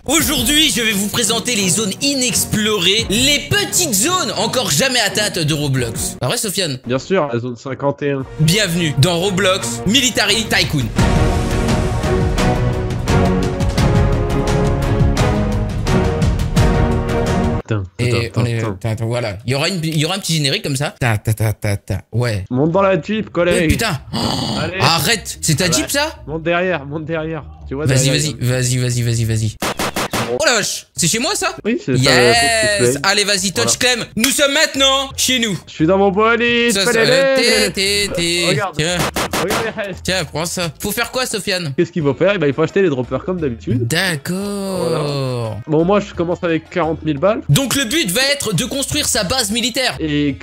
Aujourd'hui, je vais vous présenter les zones inexplorées, les petites zones encore jamais atteintes de Roblox. Pas vrai, Sofiane? Bien sûr, la zone 51. Bienvenue dans Roblox Military Tycoon. Et on est... Voilà, il y aura un petit générique comme ça. Ouais. Monte dans la Jeep, collègue. Putain. Allez. Arrête, c'est ta Jeep ça? Monte derrière, monte derrière. Tu vois, Vas-y. Oh la vache, c'est chez moi ça? Oui, c'est ça. Yes. Allez, vas-y, touch Clem. Nous sommes maintenant chez nous. Je suis dans mon bolide. Regarde. Tiens. Tiens, prends ça. Faut faire quoi, Sofiane? Qu'est-ce qu'il faut faire? Il faut acheter les droppers comme d'habitude. D'accord. Voilà. Bon, moi, je commence avec 40 000 balles. Donc, le but va être de construire sa base militaire.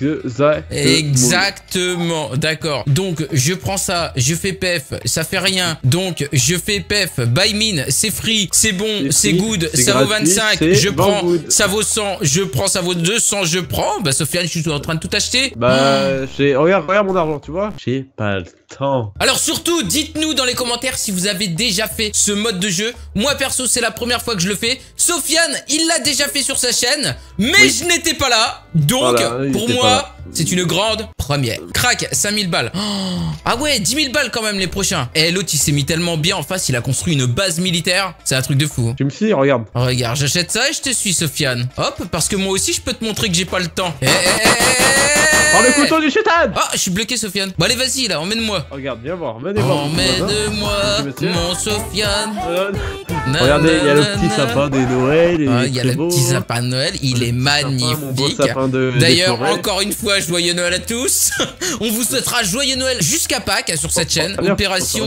Exactement. D'accord. Donc, je prends ça, je fais PEF, ça fait rien. Donc, je fais PEF, buy mine, c'est free, c'est bon, c'est good, ça vaut 25, je prends, ça vaut 100, je prends, ça vaut 200, je prends. Bah, Sofiane, je suis en train de tout acheter. Bah, regarde mon argent, tu vois. J'ai pas le temps. Alors surtout, dites-nous dans les commentaires si vous avez déjà fait ce mode de jeu. Moi perso, c'est la première fois que je le fais. Sofiane, il l'a déjà fait sur sa chaîne, mais oui, je n'étais pas là. Donc, voilà, pour moi, c'est une grande première. Crac, 5000 balles. Oh, ah ouais, 10 000 balles quand même les prochains. Et l'autre, il s'est mis tellement bien en face, il a construit une base militaire. C'est un truc de fou. Tu me suis, regarde. Regarde, j'achète ça et je te suis, Sofiane. Hop, parce que moi aussi, je peux te montrer que j'ai pas le temps. Prends le couteau du chétan. Ah, je suis bloqué, Sofiane. Bon, allez, vas-y, là, emmène-moi. Regarde, viens voir, emmène-moi. Emmène-moi, mon Sofiane. Regardez, il y a le petit sapin de Noël. Il y a le petit sapin de Noël, il est magnifique. D'ailleurs, encore une fois, joyeux Noël à tous. On vous souhaitera joyeux Noël jusqu'à Pâques sur cette chaîne. Opération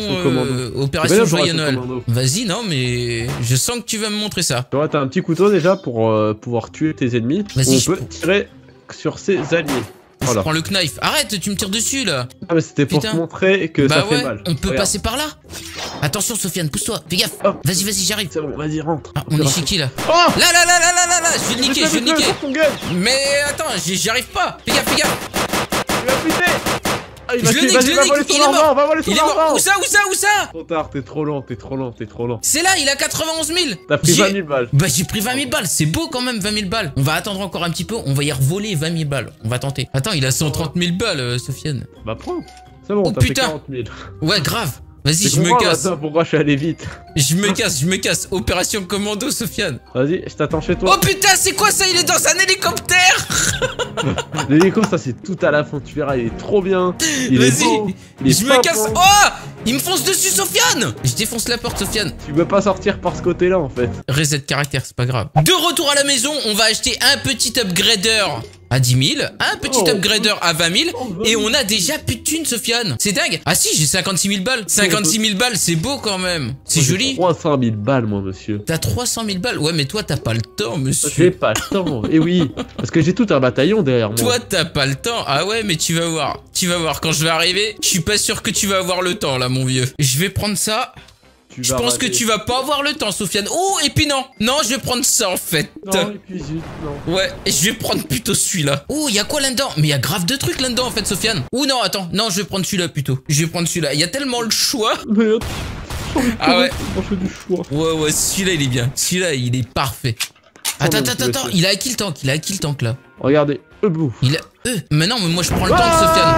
Joyeux Noël. Vas-y, non, mais je sens que tu vas me montrer ça. Tu vois, t'as un petit couteau déjà pour pouvoir tuer tes ennemis. Vas-y, on peut tirer sur ses alliés. Voilà. Je prends le knife. Arrête, tu me tires dessus là. Ah mais c'était pour te montrer que ça fait mal. On peut passer par là. Attention Sofiane, pousse-toi. Fais gaffe. Oh. Vas-y, j'arrive. C'est bon, vas-y, rentre. Ah, on est chez qui là? Oh, là. Je vais le niquer, Mais attends, j'y arrive pas. Fais gaffe. Il va buter. Ah, il va il est mort. Où ça? Trop tard, t'es trop lent. C'est là, il a 91 000. T'as pris 20 000 balles. Bah j'ai pris 20 000 balles, c'est beau quand même 20 000 balles. On va attendre encore un petit peu, on va y revoler 20 000 balles. On va tenter. Attends, il a 130 000 balles, Sofiane. Bah prends. C'est bon, t'as fait 40 000. Ouais, grave. Vas-y, je me casse. Pourquoi je suis allé vite? Je me casse. Opération commando, Sofiane. Vas-y, je t'attends chez toi. Oh putain, c'est quoi ça? Il est dans un hélicoptère. L'hélico, ça c'est tout à la fin, tu verras, il est trop bien. Vas-y, je me casse. Oh, il me fonce dessus, Sofiane. Je défonce la porte, Sofiane. Tu peux pas sortir par ce côté-là, en fait. Reset caractère, c'est pas grave. De retour à la maison, on va acheter un petit upgrader à 10 000, un petit upgrader à 20 000, et on a déjà plus de thunes, Sofiane. C'est dingue. Ah si, j'ai 56 000 balles. 56 000 balles, c'est beau quand même. C'est joli. 300 000 balles, moi, monsieur. T'as 300 000 balles? Ouais, mais toi, t'as pas le temps, monsieur. J'ai pas le temps. Et oui, parce que j'ai tout un bataillon derrière moi. Toi, t'as pas le temps. Ah ouais, mais tu vas voir. Quand je vais arriver, je suis pas sûr que tu vas avoir le temps, là, mon vieux. Je vais prendre ça. Je pense que tu vas pas avoir le temps, Sofiane. Oh, et puis non, je vais prendre ça en fait. Non, et puis zut, non. Ouais, et je vais prendre plutôt celui-là. Oh, il y a quoi là-dedans? Mais il y a grave de trucs là-dedans en fait, Sofiane. Ou non, attends, non, je vais prendre celui-là plutôt. Il y a tellement le choix. Merde. Ah ouais. Du choix. Ouais, celui-là il est bien. Celui-là il est parfait. Attends, il a acquis le tank. Là. Regardez, bout. Il a. Mais non, mais moi je prends le tank, Sofiane.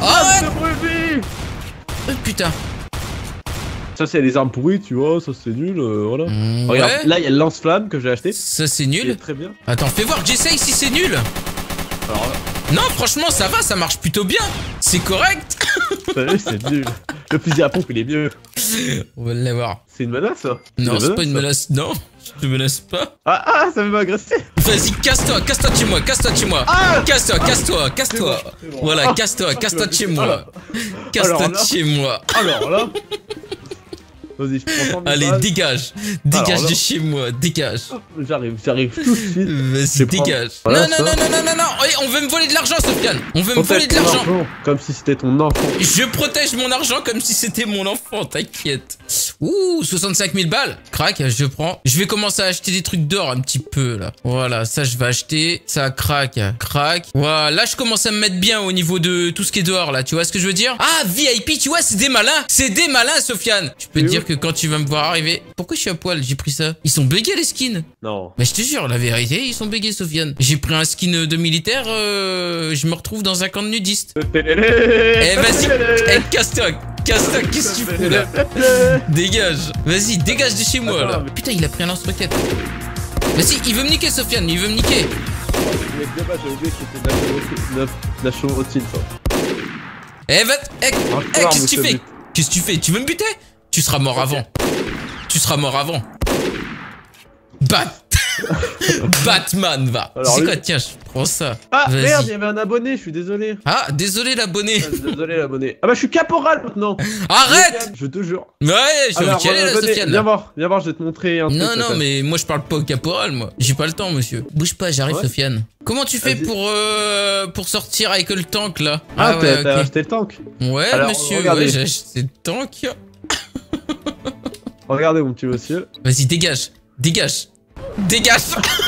Putain. Ça c'est des armes pourries, tu vois, ça c'est nul, voilà. Regarde, là il y a le lance-flamme que j'ai acheté. Ça c'est nul. Très bien. Attends, fais voir que j'essaye si c'est nul. Alors là. Non, franchement ça va, ça marche plutôt bien. C'est correct. C'est nul. Le fusil à pompe il est mieux. On va l'avoir. C'est une menace ça? Non, c'est pas une menace, non. Je te menace pas. Ah, ça veut m'agresser. Vas-y, casse-toi de chez moi. Ah, casse-toi. Bon. Voilà, casse-toi de chez moi. Casse-toi de chez moi. Alors là. Vas-y, je prends 100 000 Allez, balles. dégage de chez moi, dégage. J'arrive tout de suite. Vas-y, dégage. Voilà, non. On veut me voler de l'argent, Sofiane. On veut me voler de l'argent. Comme si c'était ton enfant. Je protège mon argent comme si c'était mon enfant, t'inquiète. Ouh, 65 000 balles. Crac, je prends. Je vais commencer à acheter des trucs d'or un petit peu, là. Voilà, ça, je vais acheter. Ça, crac. Voilà, là, je commence à me mettre bien au niveau de tout ce qui est dehors, là. Tu vois ce que je veux dire? Ah, VIP, tu vois, c'est des malins. Sofiane. Je peux te dire que quand tu vas me voir arriver... Pourquoi je suis à poil? J'ai pris ça. Ils sont buggés les skins. Non. Bah je te jure, la vérité, ils sont buggés, Sofiane. J'ai pris un skin de militaire, je me retrouve dans un camp de nudistes. Eh vas-y, casse-toi. Casse-toi, qu'est-ce que tu fais là? Dégage. Vas-y, dégage de chez moi là. Putain, il a pris un lance-roquette. Vas-y, il veut me niquer, Sofiane, il veut me niquer. Eh va... qu'est-ce que tu fais? Qu'est-ce que tu fais? Tu veux me buter? Tu seras mort avant. Tu seras mort avant. Batman va. C'est quoi? Tiens, je prends ça. Ah merde, il y avait un abonné, je suis désolé. Ah, désolé l'abonné. Désolé l'abonné. Ah bah je suis caporal maintenant. Arrête. Je te jure. Ouais, je vais y aller là, Sofiane. Viens voir, je vais te montrer un truc. Non, mais moi je parle pas au caporal, moi. J'ai pas le temps, monsieur. Bouge pas, j'arrive, Sofiane. Comment tu fais pour sortir avec le tank là? Ah ouais, t'as acheté le tank? Ouais, alors, monsieur, ouais, j'ai acheté le tank. Regardez mon petit monsieur. Vas-y, dégage. Dégage. Dégage.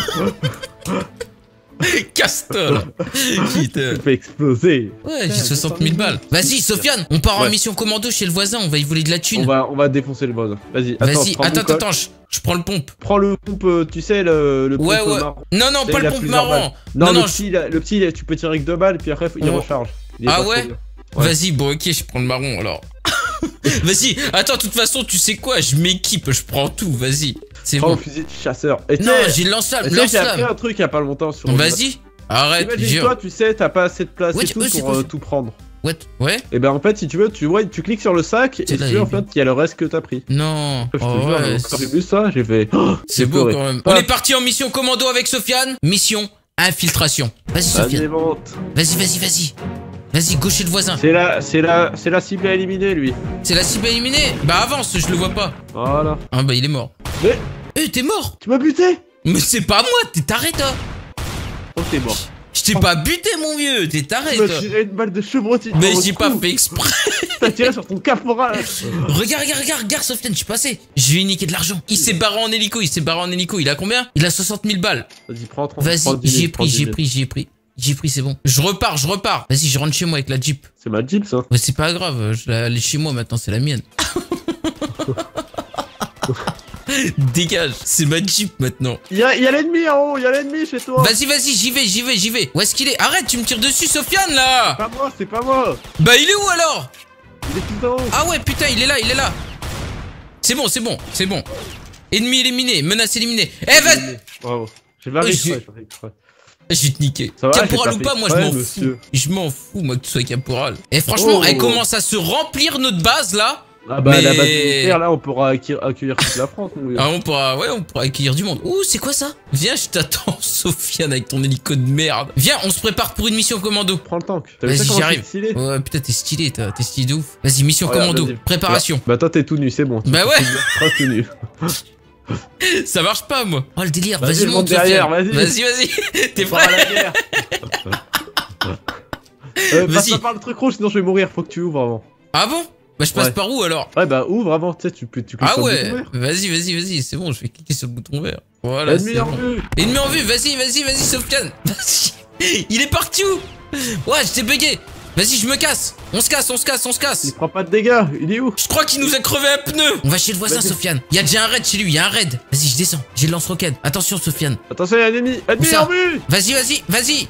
Casse-toi là. Tu fais exploser. Ouais, j'ai 60 000 balles. Vas-y, Sofiane, on part en mission commando chez le voisin, on va y voler de la thune. On va défoncer le voisin. Vas-y, attends, je prends le pompe. Prends le pompe, tu sais, le pompe marron. Non, pas le pompe marron. Non, le petit, tu peux tirer avec 2 balles, puis après, il recharge. Ah ouais? Vas-y, bon, ok, je prends le marron alors. Vas-y, attends, de toute façon, tu sais quoi? Je m'équipe, je prends tout, vas-y. C'est bon. Prends le fusil de chasseur. Non, j'ai le lance-flamme. J'ai appris un truc il y a pas longtemps sur. Vas-y, arrête. Imagine-toi, tu sais, t'as pas assez de place et tout pour tout prendre. Ouais. Et ben en fait, si tu veux, tu cliques sur le sac et tu en fait, il y a le reste que t'as pris. Non. Je te jure, quand j'ai vu ça, j'ai fait. C'est beau quand même. On est parti en mission commando avec Sofiane. Mission infiltration. Vas-y, Sofiane. Vas-y. Vas-y, gaucher le voisin. C'est la cible à éliminer, lui. C'est la cible à éliminer? Bah avance, je le vois pas. Voilà. Ah bah il est mort. Mais... t'es mort. Tu m'as buté. Mais c'est pas moi, t'es taré toi. Oh, t'es mort. Je t'ai pas buté mon vieux, t'es taré toi. Tu m'as tiré une balle de chevrotti. Mais j'ai pas fait exprès. T'as tiré sur ton caporal. Regarde Sofiane, je suis passé. Je lui ai niqué de l'argent. Il s'est barré en hélico, Il a combien? Il a 60 000 balles. Vas-y, prends 30. Vas-y, j'ai pris, c'est bon. Je repars. Vas-y, je rentre chez moi avec la Jeep. C'est ma Jeep, ça. Ouais, c'est pas grave, elle est chez moi maintenant, c'est la mienne. Dégage, c'est ma Jeep maintenant. Il y a l'ennemi en haut, il y a l'ennemi chez toi. Vas-y, j'y vais. Où est-ce qu'il est? Arrête, tu me tires dessus, Sofiane, là. C'est pas moi. Bah, il est où alors? Il est tout en haut. Ah ouais, putain, il est là. C'est bon. Ennemi éliminé, menace éliminée. Eh, vas-y. Bravo. J'ai pas réussi. Je vais te niquer. Caporal ou pas, moi je m'en fous. Je m'en fous, moi que tu sois caporal. Et franchement, elle commence à se remplir notre base là. Ah bah la base militaire là, on pourra accueillir toute la France. Ah on pourra accueillir du monde. Ouh, c'est quoi ça? Viens, je t'attends, Sofiane, avec ton hélico de merde. Viens, on se prépare pour une mission commando. Prends le tank. Vas-y, j'arrive. Ouais, putain, t'es stylé de ouf. Vas-y, mission commando. Préparation. Bah toi t'es tout nu, c'est bon. Bah ouais. Tout nu. Ça marche pas, moi. Oh, le délire. Vas-y, monte derrière. Vas-y. T'es prêt? Passe pas par le truc rouge, sinon je vais mourir. Faut que tu ouvres avant. Ah bon? Bah je passe par où alors? Ouais bah ouvre avant, tu sais, tu cliques sur le bouton vert. Vas-y, c'est bon, je vais cliquer sur le bouton vert. Voilà, ennemi en vue. Ennemi en vue, vas-y, Sofiane. Vas-y. Il est parti où? Ouais, je t'ai bugué. Vas-y, je me casse. On se casse. Il prend pas de dégâts, il est où? Je crois qu'il nous a crevé un pneu. On va chez le voisin, Sofiane. Il y a déjà un raid chez lui, Vas-y, je descends. J'ai le lance-roquette. Attention, Sofiane. Attention, il y a un ennemi en vue. Vas-y.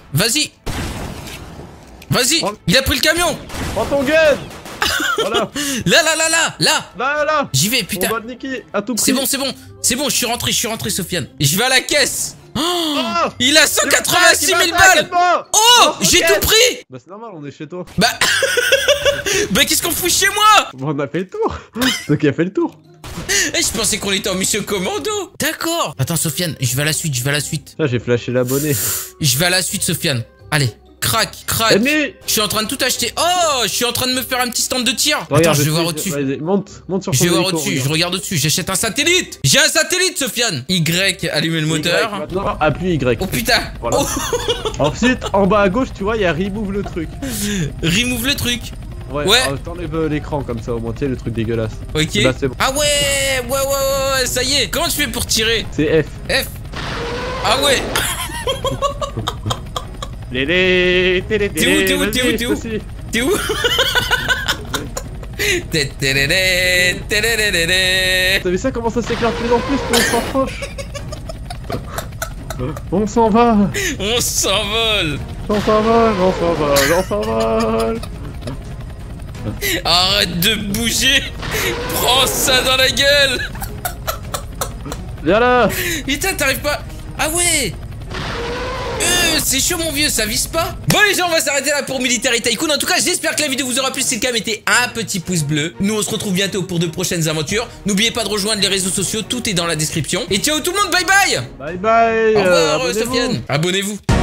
Il a pris le camion. Prends ton gun. Voilà. Là. J'y vais, putain. On va le niquer à tout prix. C'est bon, je suis rentré, Sofiane. Et je vais à la caisse. Il a 186 000 balles. Oh, j'ai tout pris. Bah c'est normal, on est chez toi. Bah qu'est-ce qu'on fout chez moi? On a fait le tour. Donc il a fait le tour. Eh, je pensais qu'on était en mission commando. D'accord. Attends, Sofiane, je vais à la suite. Là, j'ai flashé l'abonné. Je vais à la suite, Sofiane. Allez. Crac. Ennemi. Je suis en train de tout acheter. Oh, je suis en train de me faire un petit stand de tir. Regarde, attends, je vais voir au-dessus. Monte sur ton Je vais voir au-dessus, je regarde au-dessus. J'achète un satellite. J'ai un satellite, Sofiane. Y, allumer le moteur. Maintenant, appuie Y. Oh putain. Voilà. Ensuite, en bas à gauche, tu vois, il y a remove le truc. Remove le truc. Ouais. T'enlèves l'écran comme ça, au moins, tu sais, le truc dégueulasse. Ok. Là, bon. Ah ouais, ça y est. Comment tu fais pour tirer? C'est F. Ah ouais. T'es où? T'as vu ça, comment ça s'éclaire de plus en plus, on s'en rapproche. On s'en va. On s'envole. On s'envole, on s'envole, on s'envole. Arrête de bouger. Prends ça dans la gueule. Viens là. Putain, t'arrives pas. Ah ouais. C'est chaud mon vieux, ça vise pas. Bon les gens, on va s'arrêter là pour Military Tycoon. En tout cas, j'espère que la vidéo vous aura plu. Si c'est le cas, mettez un petit pouce bleu. Nous on se retrouve bientôt pour de prochaines aventures. N'oubliez pas de rejoindre les réseaux sociaux, tout est dans la description. Et ciao tout le monde, bye bye. Bye bye. Au revoir Sofiane. Abonnez-vous.